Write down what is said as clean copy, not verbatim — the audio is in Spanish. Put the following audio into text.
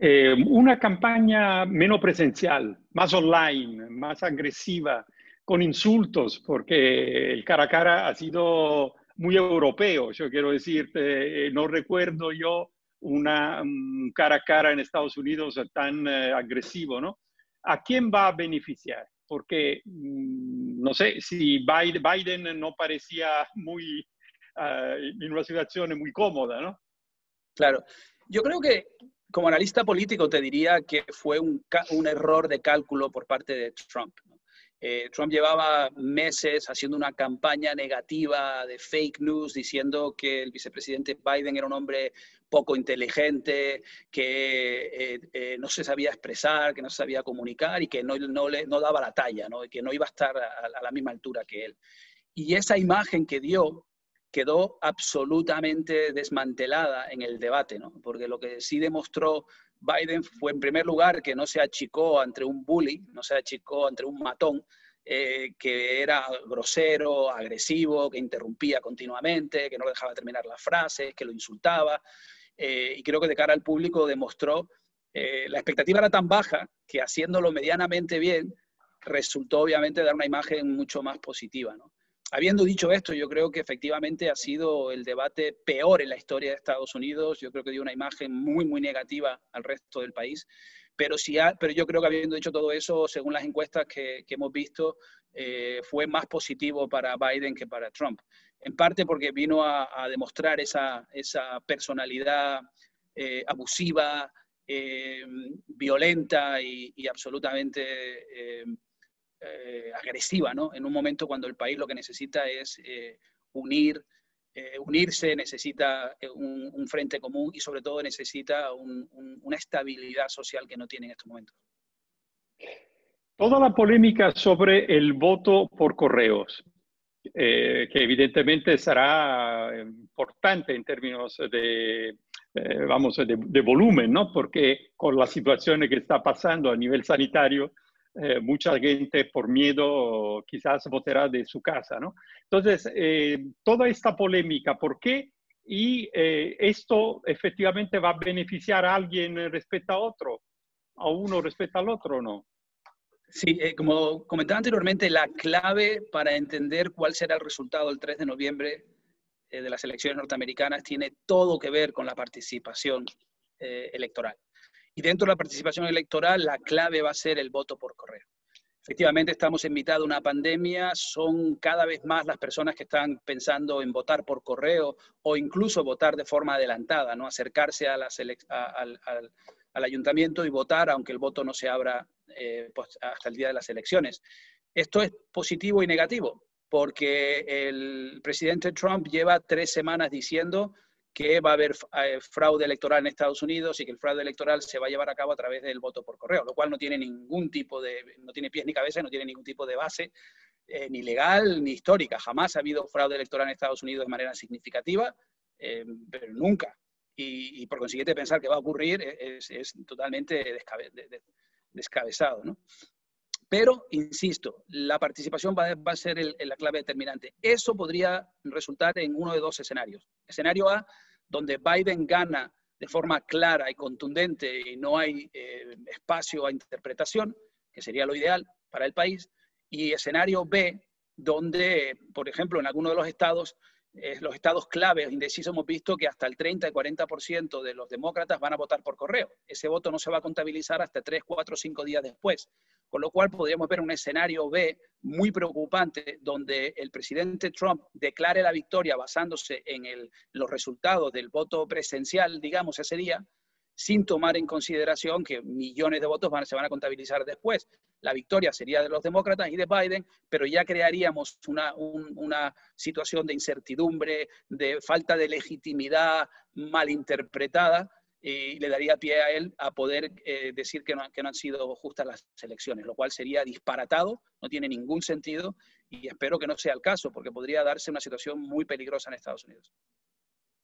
una campaña menos presencial, más online, más agresiva, con insultos, porque el cara a cara ha sido muy europeo. Yo quiero decirte, no recuerdo yo un cara a cara en Estados Unidos tan agresivo, ¿no? ¿A quién va a beneficiar? Porque no sé si Biden no parecía muy en una situación muy cómoda, ¿no? Claro. Yo creo que como analista político te diría que fue un error de cálculo por parte de Trump, ¿no? Trump llevaba meses haciendo una campaña negativa de fake news, diciendo que el vicepresidente Biden era un hombre poco inteligente, que no se sabía expresar, que no se sabía comunicar y que no daba la talla, ¿no? Y que no iba a estar a la misma altura que él. Y esa imagen que dio quedó absolutamente desmantelada en el debate, ¿no? Porque lo que sí demostró Biden fue, en primer lugar, que no se achicó ante un bully, no se achicó ante un matón, que era grosero, agresivo, que interrumpía continuamente, que no dejaba terminar las frases, que lo insultaba. Y creo que de cara al público demostró, la expectativa era tan baja que haciéndolo medianamente bien, resultó obviamente dar una imagen mucho más positiva, ¿no? Habiendo dicho esto, yo creo que efectivamente ha sido el debate peor en la historia de Estados Unidos. Yo creo que dio una imagen muy, muy negativa al resto del país. Pero yo creo que habiendo dicho todo eso, según las encuestas que hemos visto, fue más positivo para Biden que para Trump. En parte porque vino a demostrar esa personalidad abusiva, violenta y absolutamente agresiva, ¿no? En un momento cuando el país lo que necesita es unirse, necesita un frente común y sobre todo necesita una estabilidad social que no tiene en estos momentos. Toda la polémica sobre el voto por correos, que evidentemente será importante en términos vamos, de volumen, ¿no? Porque con la situación que está pasando a nivel sanitario, mucha gente por miedo quizás votará de su casa, ¿no? Entonces, toda esta polémica, ¿por qué? Y esto efectivamente va a beneficiar a alguien respecto a otro, a uno respecto al otro, ¿no? Sí, como comentaba anteriormente, la clave para entender cuál será el resultado el 3 de noviembre de las elecciones norteamericanas tiene todo que ver con la participación electoral. Y dentro de la participación electoral, la clave va a ser el voto por correo. Efectivamente, estamos en mitad de una pandemia, son cada vez más las personas que están pensando en votar por correo o incluso votar de forma adelantada, ¿no? Acercarse a al ayuntamiento y votar, aunque el voto no se abra pues hasta el día de las elecciones. Esto es positivo y negativo, porque el presidente Trump lleva 3 semanas diciendo que va a haber fraude electoral en Estados Unidos y que el fraude electoral se va a llevar a cabo a través del voto por correo, lo cual no tiene ningún tipo no tiene pies ni cabeza, no tiene ningún tipo de base, ni legal ni histórica. Jamás ha habido fraude electoral en Estados Unidos de manera significativa, pero nunca. Y por consiguiente pensar que va a ocurrir es totalmente descabezado, ¿no? Pero, insisto, la participación va a ser la clave determinante. Eso podría resultar en uno de 2 escenarios. Escenario A, donde Biden gana de forma clara y contundente y no hay espacio a interpretación, que sería lo ideal para el país. Y escenario B, donde, por ejemplo, en algunos de los estados claves indecisos, hemos visto que hasta el 30 y 40% de los demócratas van a votar por correo. Ese voto no se va a contabilizar hasta 3, 4, 5 días después. Con lo cual podríamos ver un escenario B muy preocupante donde el presidente Trump declare la victoria basándose en los resultados del voto presencial, digamos, ese día, sin tomar en consideración que millones de votos se van a contabilizar después. La victoria sería de los demócratas y de Biden, pero ya crearíamos una situación de incertidumbre, de falta de legitimidad malinterpretada, y le daría pie a él a poder decir que no han sido justas las elecciones, lo cual sería disparatado, no tiene ningún sentido y espero que no sea el caso porque podría darse una situación muy peligrosa en Estados Unidos.